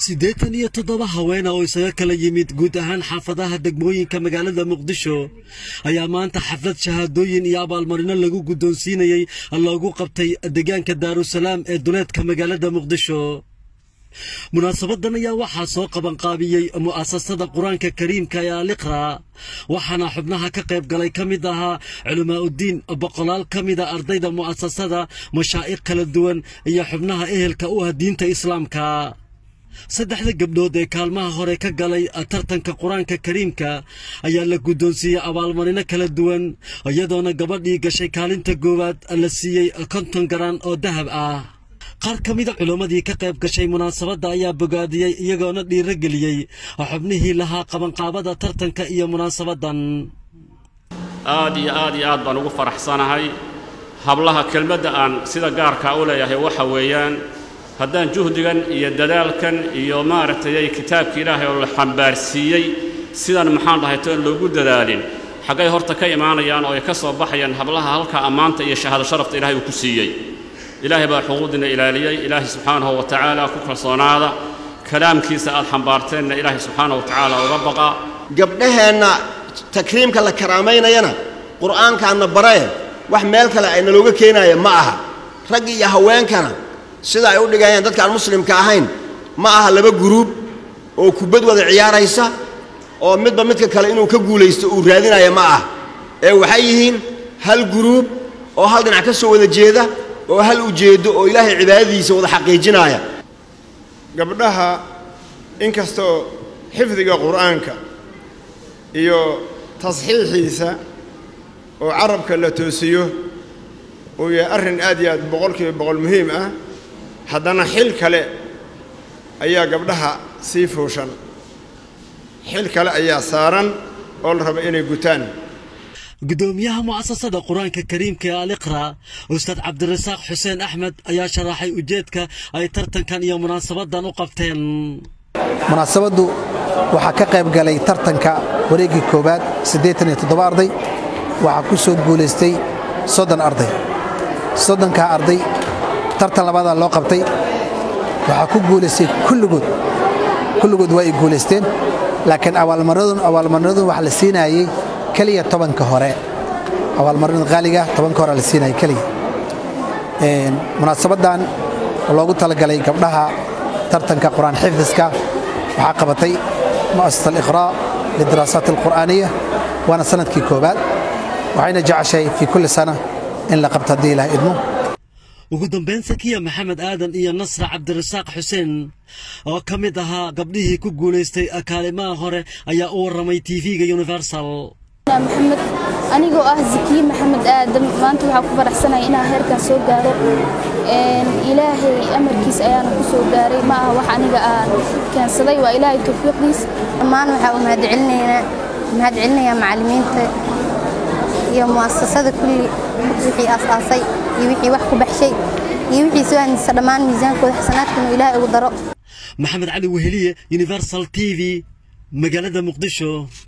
87 haween oo isaga kala yimid guud ahaan xaafadaha degmooyinka magaalada Muqdisho ayaa maanta xaflad shahaadooyin iyo abaalmarino lagu guddoonsiinayay loogu qabtay deegaanka Daarusalaam ee duleedka magaalada Muqdisho. munaasabadan ayaa waxaa soo qaban qaabiyay mu'asasada Quraanka Kariimka ee Al-Iqra waxaana xubnaha ka qayb galay kamid ahaa culimaadudiin boqolaal kamid ah ardayda mu'asasada mashaayikh kala duwan iyo xubnaha ehelka u ah diinta Islaamka. saddexda gabdhood ee kaalmaha hore ka galay tartanka Quraanka Kariimka ayaa la guddoonsiiyay abaalmarino kala duwan iyadoona gabadhii gashay kaalinta goowaad la siiyay 50 garan oo dahab ah. qaar kamid ah culimadii ka qayb gashay munaasabada ayaa bogaadiyay iyagoona dhiirigeliyay xubnihii lahaa qabanqaabada tartanka iyo munaasabadan. aad baan ugu faraxsanahay hablaha kelmadda aan sida gaarka u leeyahay waxa weeyaan haddaan juhdigan iyo dadaalkan iyo maaragtay kitaabka Ilaahay oo la xambaarsiiyay sidan maxaan dhahay to loogu dadaalin xagay horta ka imaanayaan oo ay ka soo baxayaan hablaha halka amaanta iyo shahaado sharafta Ilaahay uu ku siiyay. إلهي بحقوقنا إلهي إلهي سبحانه وتعالى كفر صناعة كلام كيس الحنبارتين إلهي سبحانه وتعالى وربقى قبلها أن تكريم كلا كرامين ينا قرآن كان برايا وحمل كلا إن لوجا كينا معها رجي يهوان كنا سيدا يقول لي جايين ذاتك المسلم كاهين معها لبا جروب أو كبد وضع عيار يسا أو مد بمتك كلا إنه كجول يستورادين يا معها أو حيهين هالجروب أو هل نعكسه وذا جيدا وهل وجد إلهي عبادي سوى حقيقينايا قبلها إنكستو حفظ قرآنك إيو تصحيحيسا وعرب كلا توسيو ويا أرن آديات بقول مهم حدنا حل كلا أيا قبلها سيفوشن حل كلا أيا سارن أول ربعين قتان قدوميها مؤسسة قرآنك الكريم كالإقراء أستاذ عبد الرزاق حسين أحمد أيا شراحي أجيتك أي ترتن كان يوم مناسبة نقفتين مناسبة وحكا قيب قالي ترتنك وريقي كوبات سديتني تدبا أرضي وحكو سود قوليستي صدن أرضي صدن كأرضي ترتن لبعض اللو قبتي وحكو قوليستي كل قد وإي قوليستين لكن أول مرضون وحلسين أي كلية طبعاً كهراء أول مرة غالية طبعاً كهراء للسيناء كلية مناسبة دان والله قلت لك علي قبلها ترتن كقرآن حفظك وعقبتي مؤسسة الإقراء للدراسات القرآنية وأنا سنة كيكوبات وعين جاء شيء في كل سنة إن لقبت هدي له إدمه وقدم بين سكية محمد آدم إيا نصر عبد الرزاق حسين oo kamid ahaa gabdhihii ku guuleystay kaalimaha hore ayaa u waramay TV-ga Universal. محمد أنيقو زكي محمد آدم maanta waxa ku faraxsanahay inaan heerkan soo gaaro ilaahay amarkiis ayaan ku soo gaaray ma aha wax aniga aan keensaday waa ilaahay tawfiiqdiis dhammaan waxa uu mahadcelinayaa macallimiinta iyo mu'asasada kulli wixii asaasay iyo wixii wax ku baxshay iyo wixii soo handisa dhammaan miisaankooda xasanaadkana ilaahay ugu daro. محمد علي وهلية Universal TV مقالة مقدشو.